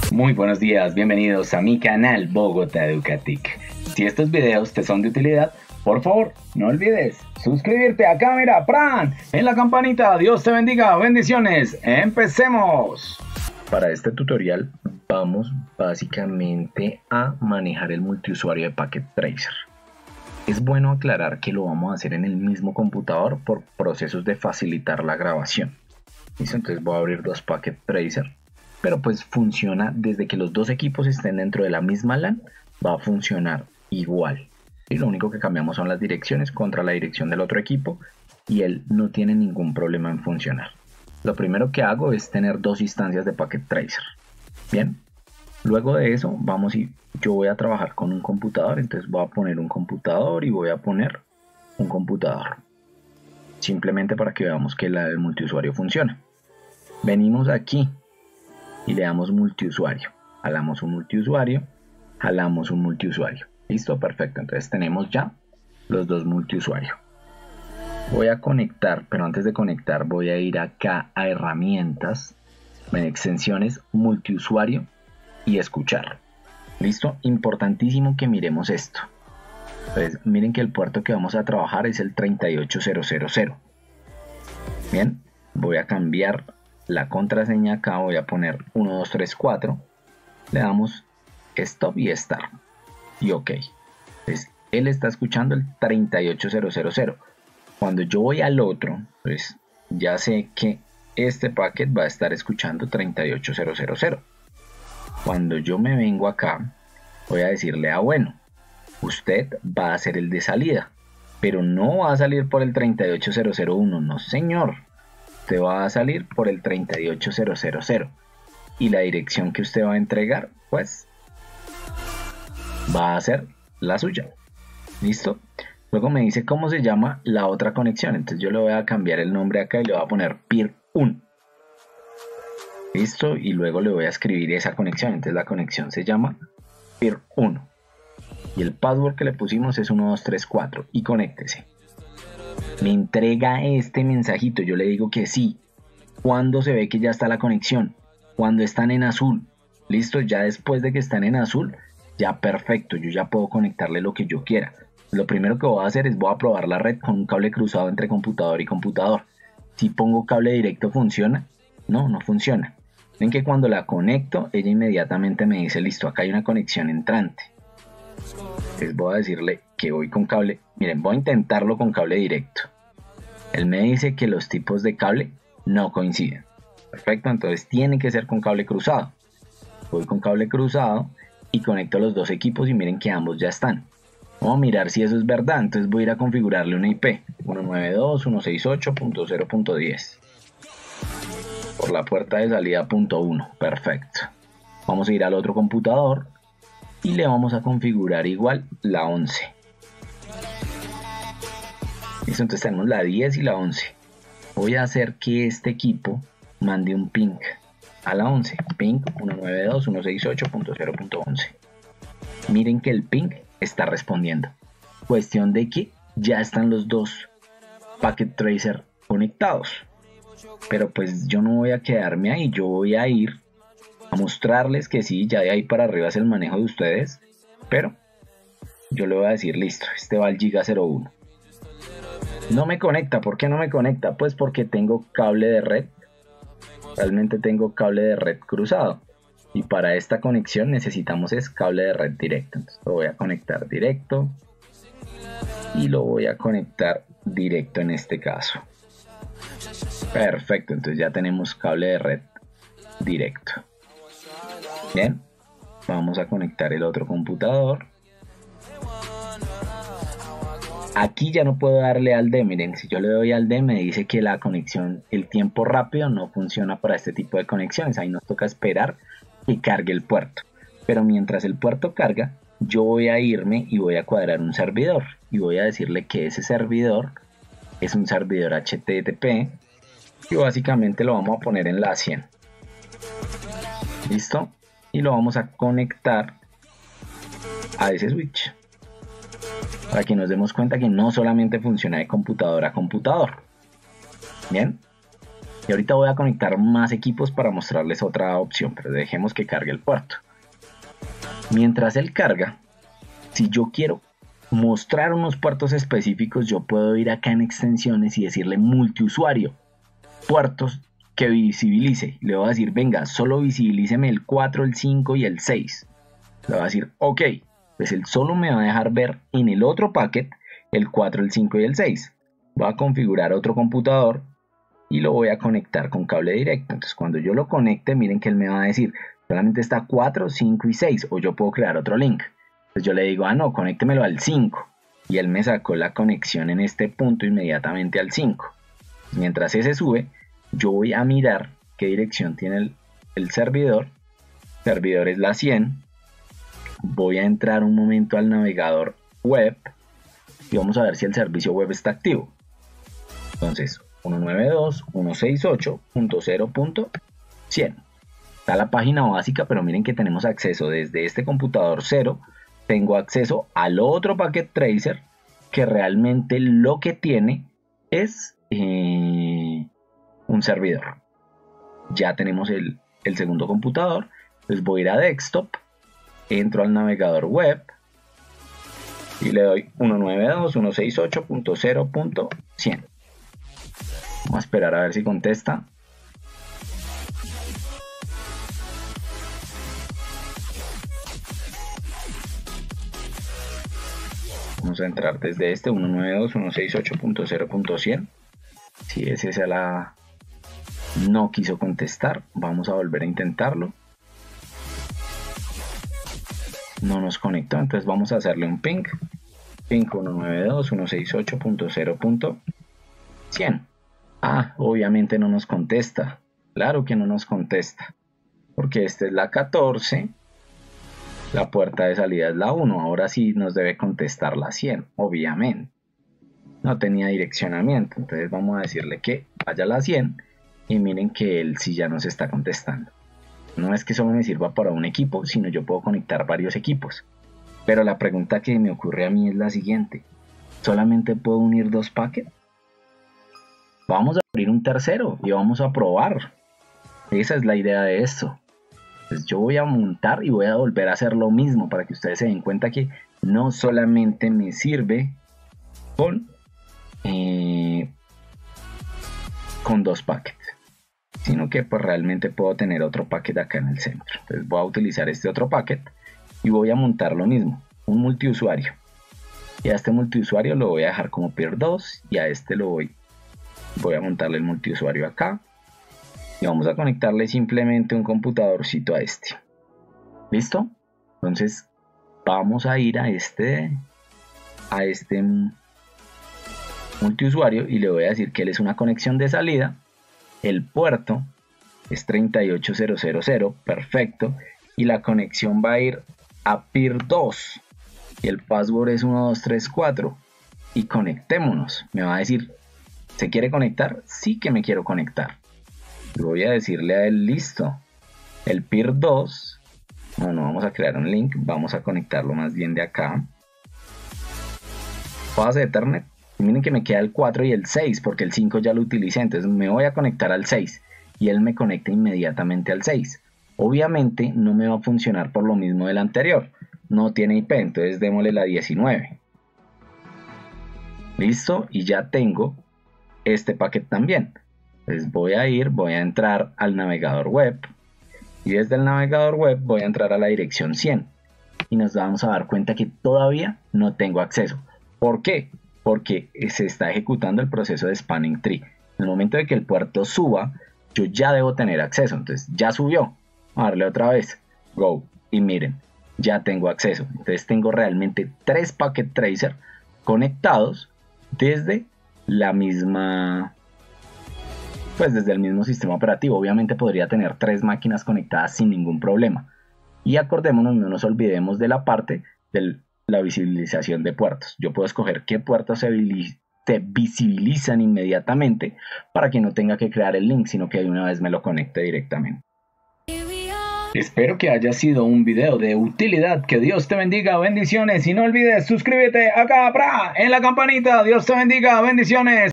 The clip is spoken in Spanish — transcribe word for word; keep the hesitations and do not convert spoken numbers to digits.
Muy buenos días, bienvenidos a mi canal Bogotá Educatic. Si estos videos te son de utilidad, por favor, no olvides suscribirte acá, mira, ¡pran! En la campanita. Dios te bendiga, bendiciones. ¡Empecemos! Para este tutorial vamos básicamente a manejar el multiusuario de Packet Tracer. Es bueno aclarar que lo vamos a hacer en el mismo computador por procesos de facilitar la grabación. ¿Listo? Entonces voy a abrir dos Packet Tracer. Pero pues funciona desde que los dos equipos estén dentro de la misma LAN, va a funcionar igual. Y lo único que cambiamos son las direcciones contra la dirección del otro equipo y él no tiene ningún problema en funcionar. Lo primero que hago es tener dos instancias de Packet Tracer. Bien, luego de eso vamos y yo voy a trabajar con un computador, entonces voy a poner un computador y voy a poner un computador. Simplemente para que veamos que la, el multiusuario funciona. Venimos aquí y le damos multiusuario, jalamos un multiusuario, jalamos un multiusuario, listo, perfecto. Entonces tenemos ya los dos multiusuarios. Voy a conectar, pero antes de conectar voy a ir acá a herramientas, en extensiones, multiusuario y escuchar, listo. Importantísimo que miremos esto. Entonces miren que el puerto que vamos a trabajar es el treinta y ocho mil. Bien, voy a cambiar la contraseña acá, voy a poner uno dos tres cuatro, le damos stop y start y ok. Entonces él está escuchando el treinta y ocho mil. Cuando yo voy al otro, pues ya sé que este packet va a estar escuchando treinta y ocho mil. Cuando yo me vengo acá, voy a decirle, ah bueno, usted va a hacer el de salida, pero no va a salir por el treinta y ocho mil uno, no señor. Usted va a salir por el treinta y ocho mil y la dirección que usted va a entregar pues va a ser la suya. ¿Listo? Luego me dice cómo se llama la otra conexión, entonces yo le voy a cambiar el nombre acá y le voy a poner peer uno. ¿Listo? Y luego le voy a escribir esa conexión, entonces la conexión se llama peer uno y el password que le pusimos es uno dos tres cuatro y conéctese. Me entrega este mensajito, yo le digo que sí. Cuando se ve que ya está la conexión, cuando están en azul, listo, ya después de que están en azul, ya perfecto, yo ya puedo conectarle lo que yo quiera. Lo primero que voy a hacer es voy a probar la red con un cable cruzado entre computador y computador. Si pongo cable directo, ¿funciona? No, no funciona. Ven que cuando la conecto, ella inmediatamente me dice, listo, acá hay una conexión entrante. Entonces voy a decirle que voy con cable, miren, voy a intentarlo con cable directo. Él me dice que los tipos de cable no coinciden. Perfecto, entonces tiene que ser con cable cruzado. Voy con cable cruzado y conecto los dos equipos y miren que ambos ya están. Vamos a mirar si eso es verdad, entonces voy a ir a configurarle una I P uno nueve dos punto uno seis ocho punto cero punto diez por la puerta de salida punto uno, perfecto. Vamos a ir al otro computador y le vamos a configurar igual la once. Listo, entonces tenemos la diez y la once. Voy a hacer que este equipo mande un ping a la once. Ping uno nueve dos punto uno seis ocho punto cero punto once. Miren que el ping está respondiendo. Cuestión de que ya están los dos Packet Tracer conectados. Pero pues yo no voy a quedarme ahí, yo voy a ir a mostrarles que sí, ya de ahí para arriba es el manejo de ustedes, pero yo le voy a decir, listo, este va al giga cero uno. No me conecta, ¿por qué no me conecta? Pues porque tengo cable de red, realmente tengo cable de red cruzado, y para esta conexión necesitamos es cable de red directo. Entonces lo voy a conectar directo, y lo voy a conectar directo en este caso. Perfecto, entonces ya tenemos cable de red directo. Bien, vamos a conectar el otro computador. Aquí ya no puedo darle al D, miren, si yo le doy al D me dice que la conexión, el tiempo rápido no funciona para este tipo de conexiones, ahí nos toca esperar que cargue el puerto. Pero mientras el puerto carga, yo voy a irme y voy a cuadrar un servidor y voy a decirle que ese servidor es un servidor H T T P y básicamente lo vamos a poner en la cien. ¿Listo? Y lo vamos a conectar a ese switch para que nos demos cuenta que no solamente funciona de computador a computador. Bien, Y ahorita voy a conectar más equipos para mostrarles otra opción, pero dejemos que cargue el puerto. Mientras él carga, si yo quiero mostrar unos puertos específicos, yo puedo ir acá en extensiones y decirle multiusuario, puertos que visibilice. Le voy a decir, venga, solo visibilíceme el cuatro, el cinco y el seis. Le voy a decir, ok, pues él solo me va a dejar ver en el otro packet el cuatro, el cinco y el seis. Voy a configurar otro computador y lo voy a conectar con cable directo. Entonces cuando yo lo conecte, miren que él me va a decir, solamente está cuatro, cinco y seis, o yo puedo crear otro link. Entonces yo le digo, ah no, conéctemelo al cinco. Y él me sacó la conexión en este punto inmediatamente al cinco. Mientras ese sube, yo voy a mirar qué dirección tiene el, el servidor. El servidor es la cien. Voy a entrar un momento al navegador web y vamos a ver si el servicio web está activo. Entonces, ciento noventa y dos punto ciento sesenta y ocho punto cero punto cien. Está la página básica, pero miren que tenemos acceso desde este computador cero. Tengo acceso al otro packet tracer que realmente lo que tiene es eh, un servidor. Ya tenemos el, el segundo computador. Entonces voy a ir a desktop, entro al navegador web y le doy ciento noventa y dos punto ciento sesenta y ocho punto cero punto cien. Vamos a esperar a ver si contesta. Vamos a entrar desde este ciento noventa y dos punto ciento sesenta y ocho punto cero punto cien. Si es esa la... no quiso contestar, vamos a volver a intentarlo. No nos conectó, entonces vamos a hacerle un ping. Ping ciento noventa y dos punto ciento sesenta y ocho punto cero punto cien. Ah, obviamente no nos contesta. Claro que no nos contesta. Porque esta es la catorce. La puerta de salida es la uno. Ahora sí nos debe contestar la cien, obviamente. No tenía direccionamiento. Entonces vamos a decirle que vaya a la cien. Y miren que él sí ya nos está contestando. No es que solo me sirva para un equipo, sino yo puedo conectar varios equipos. Pero la pregunta que me ocurre a mí es la siguiente. ¿Solamente puedo unir dos paquetes? Vamos a abrir un tercero y vamos a probar. Esa es la idea de esto. Pues yo voy a montar y voy a volver a hacer lo mismo para que ustedes se den cuenta que no solamente me sirve con, eh, con dos paquetes, sino que pues realmente puedo tener otro paquete acá en el centro. Entonces voy a utilizar este otro paquete y voy a montar lo mismo, un multiusuario. Y a este multiusuario lo voy a dejar como peer dos y a este lo voy, voy a montarle el multiusuario acá. Y vamos a conectarle simplemente un computadorcito a este. ¿Listo? Entonces vamos a ir a este a este multiusuario y le voy a decir que él es una conexión de salida. El puerto es treinta y ocho mil, perfecto. Y la conexión va a ir a peer dos. Y el password es uno dos tres cuatro. Y conectémonos. Me va a decir, ¿se quiere conectar? Sí que me quiero conectar. Voy a decirle a él, listo, el peer dos, no, no vamos a crear un link, vamos a conectarlo más bien de acá. Base de Ethernet, y miren que me queda el cuatro y el seis, porque el cinco ya lo utilicé, entonces me voy a conectar al seis, y él me conecta inmediatamente al seis. Obviamente no me va a funcionar por lo mismo del anterior, no tiene I P, entonces démosle la diecinueve. Listo, y ya tengo este paquete también. Entonces voy a ir, voy a entrar al navegador web y desde el navegador web voy a entrar a la dirección cien y nos vamos a dar cuenta que todavía no tengo acceso. ¿Por qué? Porque se está ejecutando el proceso de spanning tree. En el momento de que el puerto suba, yo ya debo tener acceso. Entonces ya subió. Vamos a darle otra vez. Go. Y miren, ya tengo acceso. Entonces tengo realmente tres packet tracer conectados desde la misma... pues desde el mismo sistema operativo. Obviamente podría tener tres máquinas conectadas sin ningún problema. Y acordémonos, no nos olvidemos de la parte de la visibilización de puertos. Yo puedo escoger qué puertos se, se visibilizan inmediatamente para que no tenga que crear el link, sino que de una vez me lo conecte directamente. Espero que haya sido un video de utilidad. Que Dios te bendiga, bendiciones. Y no olvides suscríbete acá, pra, en la campanita. Dios te bendiga, bendiciones.